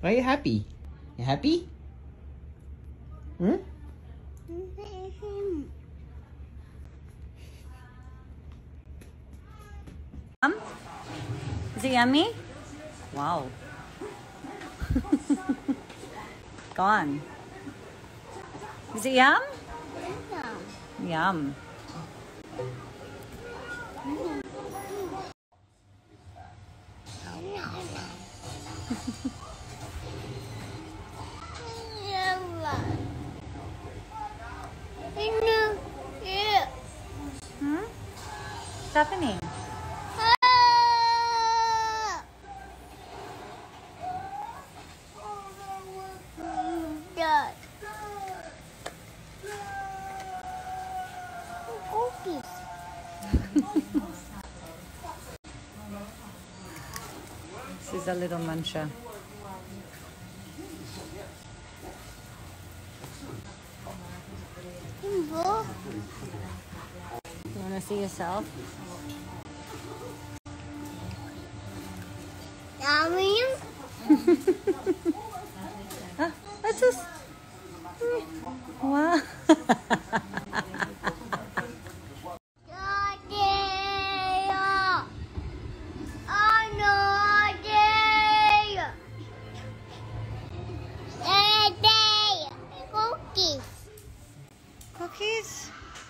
Are you happy? You happy? Hmm? Is it yummy? Wow. Go on. Is it yum? Yum. Hmm? What's happening? This is a little muncher. You want to see yourself? Yummy. What's this? Wow. Cookies?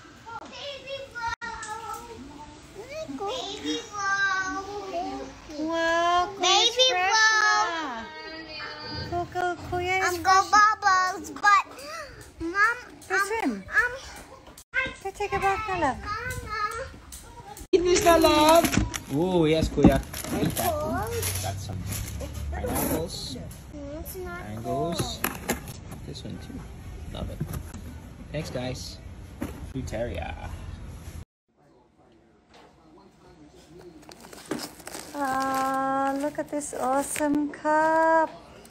Wow, Baby fresh. Coco, Kuya is I'm go bubbles, but Mom, swim. Let's take a bath, my love. Eat this na, love. Oh, yes, Kuya. Eat that. Got some pineapples, mangoes. This one too. Love it. Thanks, guys. Fruteria. Ah, look at this awesome cup.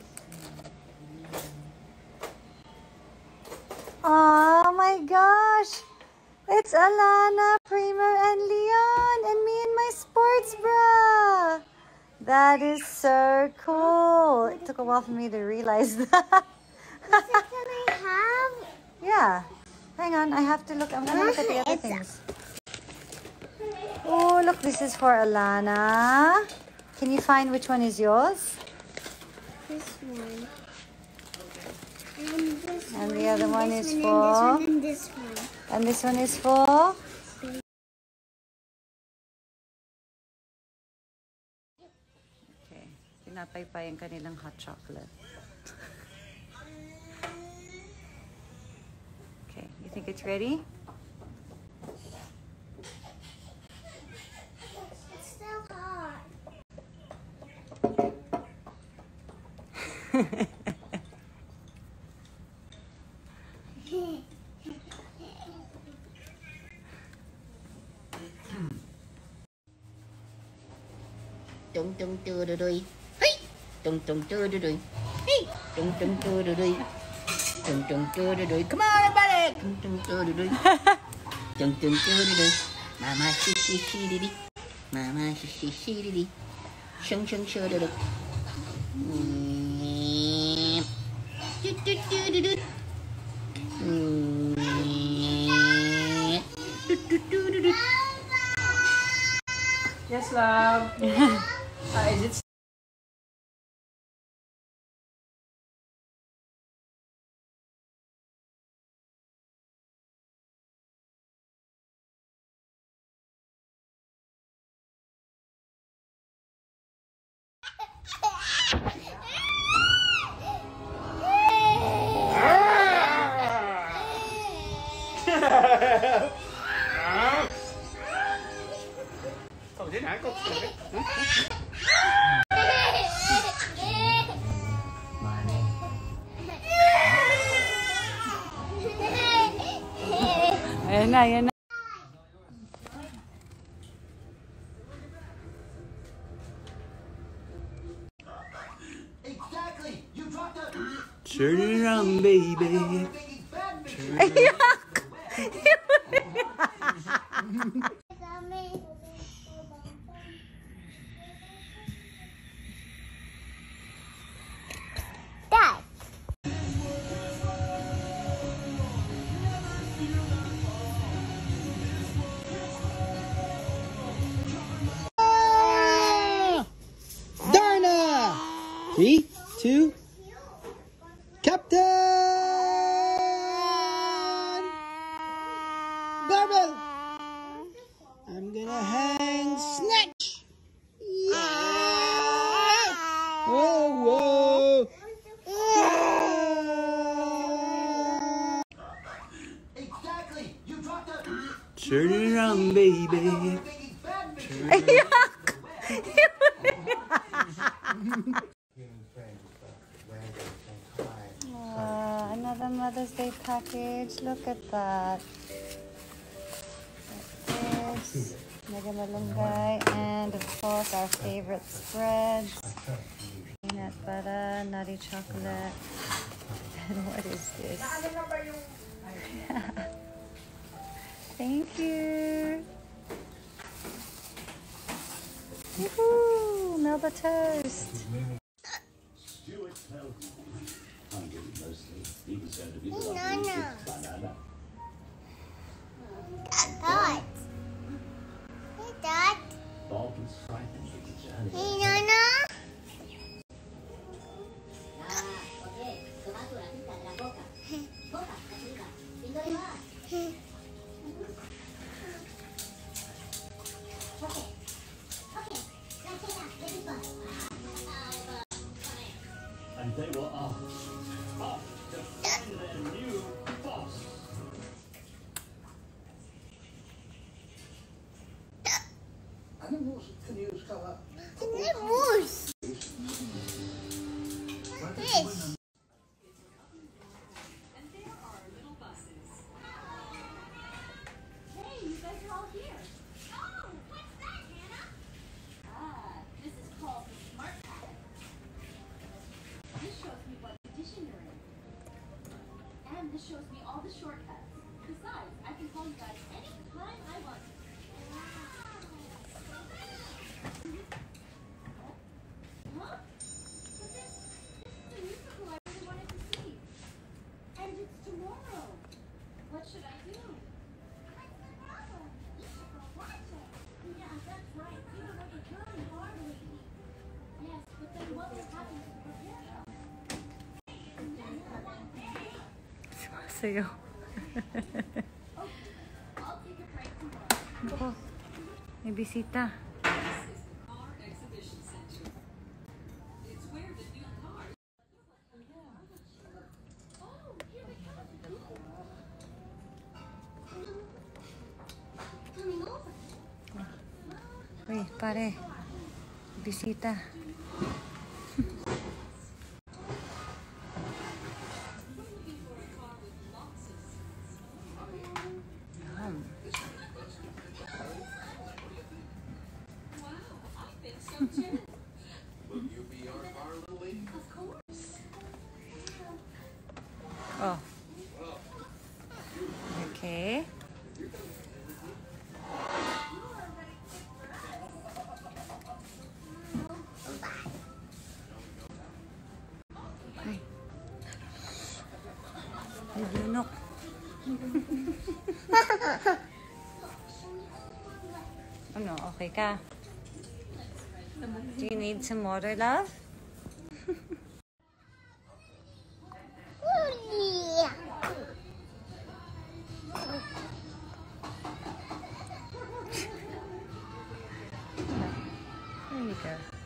Oh my gosh. It's Alana, Primer, and Leon, and me in my sports bra. That is so cool. It took a while for me to realize that. Can I have? Yeah. Hang on, I have to look. I'm going to look at the other things. Oh, look, this is for Alana. Can you find which one is yours? This one. And this And one. the other one is And for? this one. And this one is for? Okay. Pinapaypay ang kanilang hot chocolate. Okay. You think it's ready? It's still hot. Tung tung tu du dui. Hey! Tung tung tu du dui. Hey! Tung tung tu du dui. Tung tung tu du dui. Come on, everybody! Tung tung tu du dui. Tung tung tu du dui. Mama shi shi shi di di. Mama shi shi shi di di. Shung shung shoo du du. Du du du du du. Du du du du du. Yes, love. Is it? Ayan na, ayan na. Turn it around, baby. Ayak! 3, 2, Captain Barbell. I'm gonna hang snatch. Yeah. Whoa, whoa. Exactly. You dropped a. Turn it around, baby. Another Mother's Day package. Look at that. This Mega Malunggay, and of course our favorite spreads. Peanut butter, nutty chocolate. And what is this? Thank you. Woohoo! Melba toast. Dad. Hey, Dad. Hey, Nana. And they were off to find their new boss. Animals can use color. Moose. Fish. Hey, you guys are all here. Oh, what's that, Hannah? This is called the Smart Pack. This shows me what condition you're in. And this shows me all the shortcuts. Besides, I can call you guys anytime I want. Huh? But this is a musical I really wanted to see. And it's tomorrow. What should I do? What's the problem? You should go watch it. Yeah, that's right. You look like a really hard lady. Yes, but then what will happen to the program? Sa'yo. I'll take a break tomorrow. Oh, may bisita. Oh, here we come. Coming over. Uy, pare. Bisita. Oh. Okay. Ay. Ay, lunok. Ano, okay ka? Do you need some water, love? Yeah. There you go.